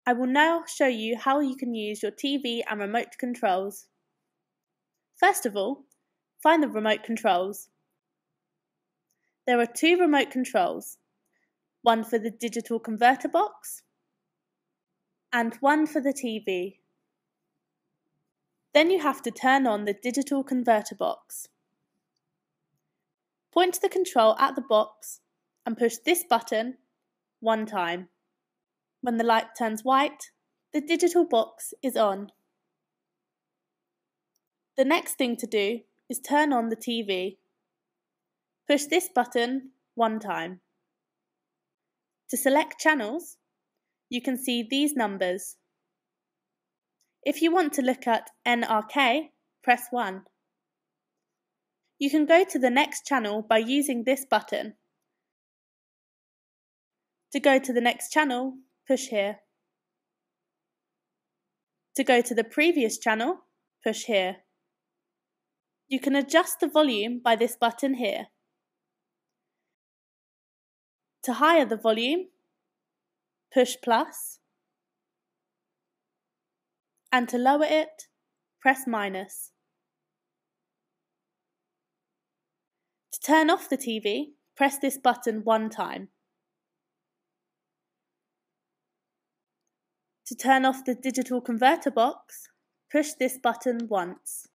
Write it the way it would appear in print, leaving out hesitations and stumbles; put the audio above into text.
I will now show you how you can use your TV and remote controls. First of all, find the remote controls. There are two remote controls, one for the digital converter box and one for the TV. Then you have to turn on the digital converter box. Point the control at the box and push this button one time. When the light turns white, the digital box is on. The next thing to do is turn on the TV. Push this button one time. To select channels, you can see these numbers. If you want to look at NRK, press 1. You can go to the next channel by using this button. To go to the next channel, push here. To go to the previous channel, push here. You can adjust the volume by this button here. To higher the volume, push plus, and to lower it, press minus. To turn off the TV, press this button one time. To turn off the digital converter box, push this button once.